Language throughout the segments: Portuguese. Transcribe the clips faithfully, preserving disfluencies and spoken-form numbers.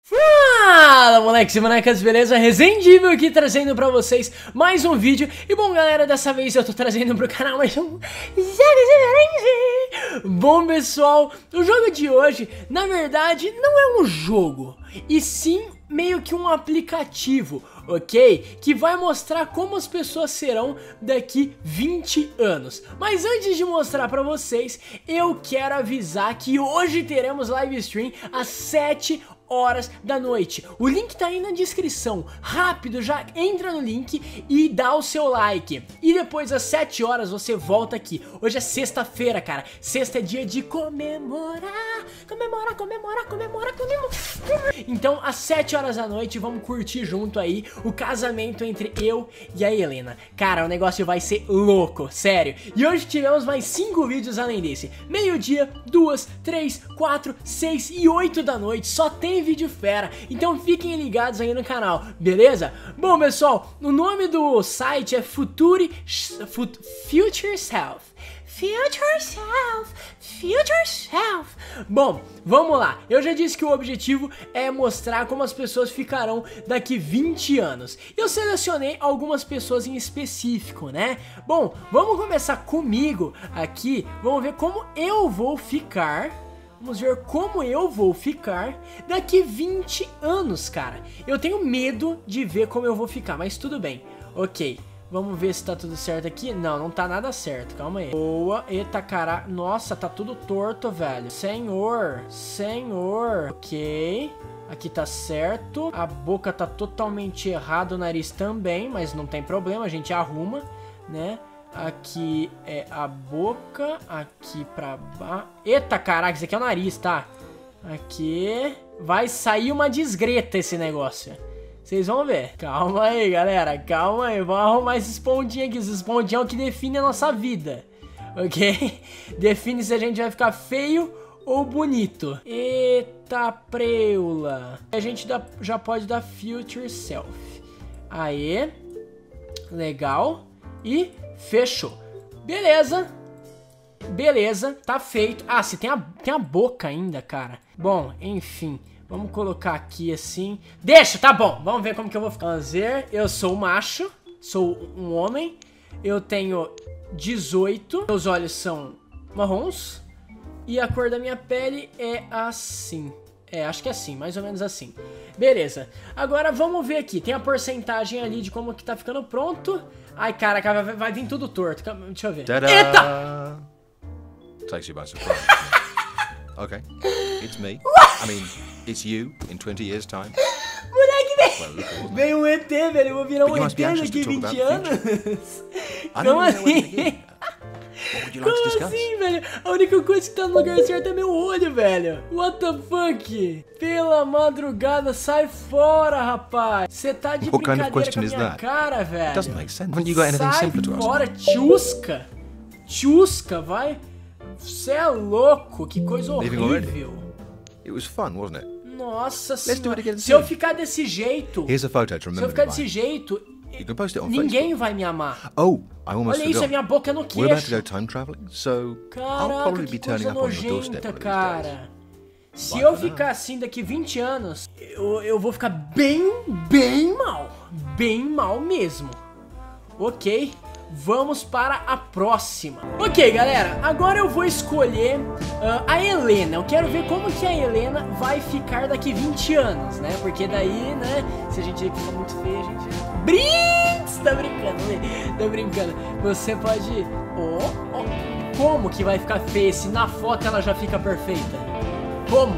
Fala, moleques e bonecas, beleza? Resendível aqui trazendo pra vocês mais um vídeo. E bom, galera, dessa vez eu tô trazendo pro canal mais um Bom, pessoal, o jogo de hoje, na verdade, não é um jogo, e sim meio que um aplicativo, ok? Que vai mostrar como as pessoas serão daqui vinte anos. Mas antes de mostrar pra vocês, eu quero avisar que hoje teremos live stream às sete horas da noite. O link tá aí na descrição. Rápido, já entra no link e dá o seu like. E depois às sete horas você volta aqui. Hoje é sexta-feira, cara. Sexta é dia de comemorar. Comemorar, comemorar, comemorar, comemorar. Então às sete horas da noite vamos curtir junto aí o casamento entre eu e a Helena. Cara, o negócio vai ser louco, sério. E hoje tivemos mais cinco vídeos além desse. Meio-dia, duas, três, quatro, seis e oito da noite. Só tem vídeo fera, então fiquem ligados aí no canal, beleza? Bom, pessoal, o nome do site é Future Fut, Future Self. Future Self, Future Self. Bom, vamos lá. Eu já disse que o objetivo é mostrar como as pessoas ficarão daqui vinte anos. Eu selecionei algumas pessoas em específico, né? Bom, vamos começar comigo aqui. Vamos ver como eu vou ficar. Vamos ver como eu vou ficar daqui vinte anos, cara. Eu tenho medo de ver como eu vou ficar, mas tudo bem. Ok, vamos ver se tá tudo certo aqui. Não, não tá nada certo, calma aí. Boa, eita caralho. Nossa, tá tudo torto, velho. Senhor, senhor. Ok, aqui tá certo. A boca tá totalmente errada, o nariz também, mas não tem problema, a gente arruma, né? Aqui é a boca, aqui pra baixo. Eita, caraca, isso aqui é o nariz, tá? Aqui. Vai sair uma desgreta esse negócio. Vocês vão ver. Calma aí, galera, calma aí. Vamos arrumar esses pontinhos aqui. Esses pontinhos é o que define a nossa vida, ok? Define se a gente vai ficar feio ou bonito. Eita preula. A gente dá, já pode dar Future Self. Aê. Legal. E fechou. Beleza. Beleza, tá feito. Ah, se tem a, tem a boca ainda, cara. Bom, enfim. Vamos colocar aqui assim. Deixa, tá bom. Vamos ver como que eu vou ficar. Vamos ver. Eu sou macho. Sou um homem. Eu tenho dezoito. Meus olhos são marrons. E a cor da minha pele é assim. É, acho que é assim, mais ou menos assim. Beleza. Agora vamos ver aqui. Tem a porcentagem ali de como que tá ficando pronto. Ai, cara, vai, vai vir tudo torto. Deixa eu ver. Eita! Takes you by surprise. Okay, it's me. I mean, it's you in twenty years time. Moleque, vem, vem um E T, velho. Eu vou virar um E T daqui vinte anos. Como assim? Como assim, velho? A única coisa que tá no lugar certo é meu olho, velho. What the fuck? Pela madrugada, sai fora, rapaz. Você tá de What kind of brincadeira question com a is minha that? cara, velho. It doesn't make sense. Haven't you got anything Sai simpler to ask? fora, tchusca. Tchusca, vai. Você é louco, que coisa Leaving horrível. It was fun, wasn't it? Nossa Let's do it senhora. again Se eu soon. ficar desse jeito, Here's a photo to se eu remember ficar me desse by. jeito, You can post it on ninguém Facebook. vai me amar. Oh, I almost Olha isso, forgot. é minha boca no We're about to queixo. go time traveling, so I'll Caraca, probably que be turning coisa up on your doorstep nojenta, one of these days. cara. Se Bye eu for now. ficar assim daqui vinte anos, eu, eu vou ficar bem, bem mal. Bem mal mesmo. Ok, vamos para a próxima. Ok, galera, agora eu vou escolher uh, a Helena. Eu quero ver como que a Helena vai ficar daqui vinte anos, né? Porque daí, né, se a gente ficar muito feio, a gente... Brinks! Tá brincando, né? Tá brincando. Você pode... Oh, oh. Como que vai ficar feia se na foto ela já fica perfeita? Como?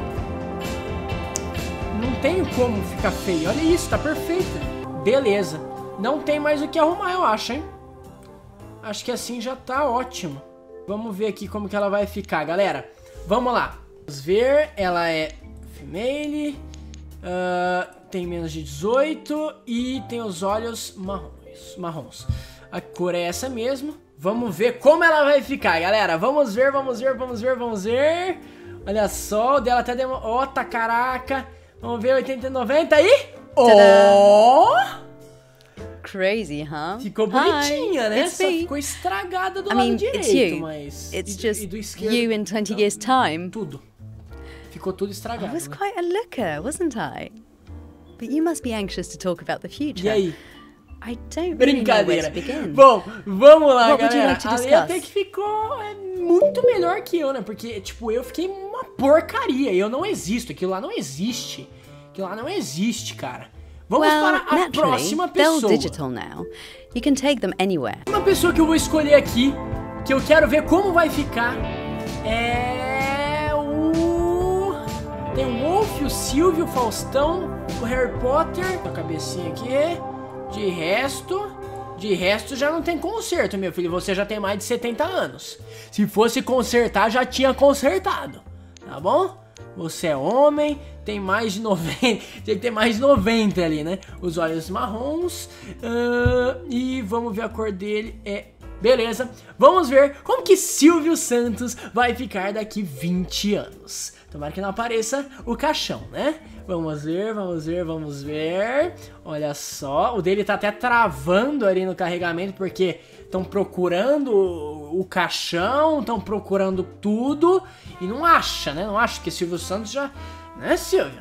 Não tem como ficar feio. Olha isso, tá perfeita. Beleza. Não tem mais o que arrumar, eu acho, hein? Acho que assim já tá ótimo. Vamos ver aqui como que ela vai ficar, galera. Vamos lá. Vamos ver. Ela é female. Uh, tem menos de dezoito. E tem os olhos marrons. marrons. A cor é essa mesmo. Vamos ver como ela vai ficar, galera. Vamos ver, vamos ver, vamos ver, vamos ver. Olha só, o dela até deu... Ó, tá caraca. Vamos ver, oitenta e noventa e... Ó! Crazy, huh? Ficou bonitinha, Hi, né? it's Só me. ficou estragada do I lado mean, direito, it's you. mas... It's e, just e do esquerdo, you in twenty não, years' time. Tudo. ficou tudo estragado. I was Né? quite a looker, wasn't I? But you must be anxious to talk about the future. E aí? I don't really know where Brincadeira. to begin. Bom, vamos lá, What would you galera. like to A Lê discuss? até que ficou é, muito melhor que eu, né? Porque, tipo, eu fiquei uma porcaria. Eu não existo. Aquilo lá não existe. Aquilo lá não existe, cara. Vamos Well, para a naturally, próxima they're pessoa. digital now. You can take them anywhere. Uma pessoa que eu vou escolher aqui, que eu quero ver como vai ficar, é o... Tem o Wolf, o Silvio, o Faustão, o Harry Potter. A cabecinha aqui. De resto... De resto já não tem conserto, meu filho. Você já tem mais de setenta anos. Se fosse consertar, já tinha consertado. Tá bom? Você é homem, tem mais de noventa. Tem que ter mais de noventa ali, né? Os olhos marrons. Uh, e vamos ver a cor dele. É... Beleza. Vamos ver como que Silvio Santos vai ficar daqui vinte anos. Tomara que não apareça o caixão, né? Vamos ver, vamos ver, vamos ver. Olha só, o dele tá até travando ali no carregamento, porque estão procurando o caixão, estão procurando tudo e não acha, né? Não acha, porque Silvio Santos já... Né, Silvio?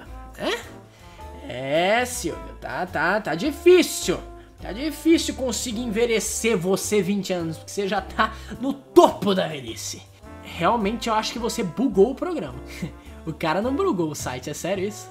É, é Silvio, tá, tá, tá difícil. Tá difícil conseguir envelhecer você vinte anos, porque você já tá no topo da velhice. Realmente eu acho que você bugou o programa. O cara não bugou o site, é sério isso?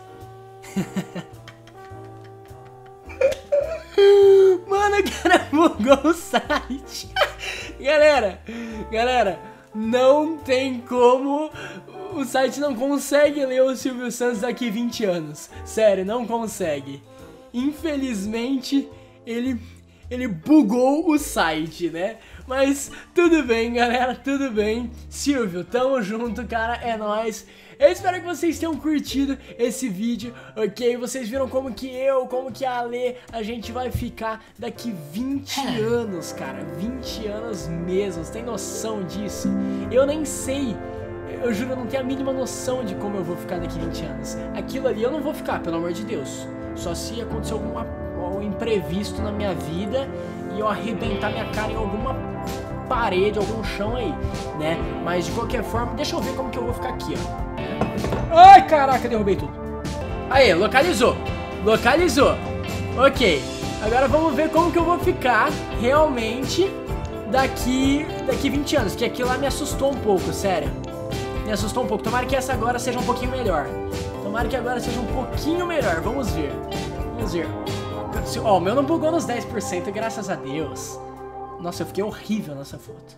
Mano, o cara bugou o site. Galera, galera, não tem como. O site não consegue ler o Silvio Santos daqui vinte anos. Sério, não consegue. Infelizmente, ele, ele bugou o site, né? Mas tudo bem, galera, tudo bem. Silvio, tamo junto, cara, é nóis. Eu espero que vocês tenham curtido esse vídeo, ok? Vocês viram como que eu, como que a Lê, a gente vai ficar daqui vinte anos, cara. vinte anos mesmo, você tem noção disso? Eu nem sei, eu juro, eu não tenho a mínima noção de como eu vou ficar daqui vinte anos. Aquilo ali eu não vou ficar, pelo amor de Deus. Só se acontecer alguma, algum imprevisto na minha vida e eu arrebentar minha cara em alguma parede, algum chão aí, né? Mas de qualquer forma, deixa eu ver como que eu vou ficar aqui, ó. Ai, caraca, derrubei tudo. Aí, localizou. Localizou. Ok. Agora vamos ver como que eu vou ficar realmente daqui, daqui vinte anos. Que aquilo lá me assustou um pouco, sério. Me assustou um pouco. Tomara que essa agora seja um pouquinho melhor. Tomara que agora seja um pouquinho melhor. Vamos ver. Vamos ver. Ó, oh, o meu não bugou nos dez por cento, graças a Deus. Nossa, eu fiquei horrível nessa foto.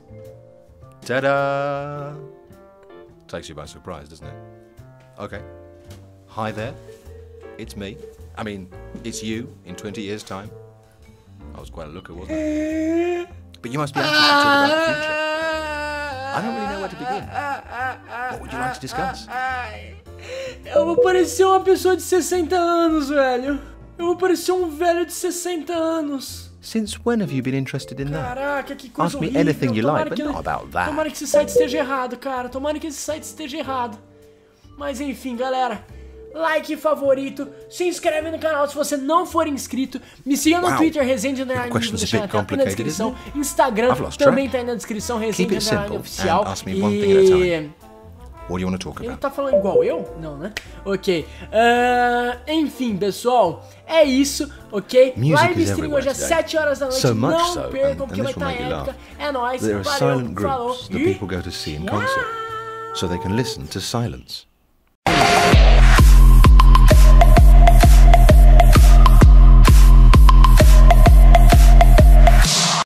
Ta-da! Takes you by surprise, doesn't it? Okay. Hi there. It's me. I mean, it's you in twenty years' time. I was quite a looker, wasn't I? But you must be anxious to talk about the future. I don't really know where to begin. What would you like to discuss? Eu vou parecer uma pessoa de sessenta anos, velho. Eu vou parecer um velho de sessenta anos. Since when have you been interested in that? Caraca, que coisa Ask me horrível. anything you Tomara like, but que- not about that. Tomara que esse site esteja errado, cara. Tomara que esse site esteja errado. Mas enfim, galera. Like, favorito, se inscreve no canal se você não for inscrito. Me siga no Wow. Twitter, Resende Underline, vou question's a deixar bit aqui na complicated, descrição. isn't it? Instagram I've lost também track. tá aí na descrição, Keep Resende it Underline simple Oficial. and ask me one thing at a time. What do you want to talk Ele about? tá falando igual eu? Não, né? Ok. Ah, enfim, pessoal. É isso, ok? Music Live is stream hoje everywhere às today. sete horas da noite. So much Não so, percam, and- porque and vai this will estar make you épica. laugh. É nóis. There are Valeu, silent falou. groups that E... people go to see in concert, so they can listen to silence.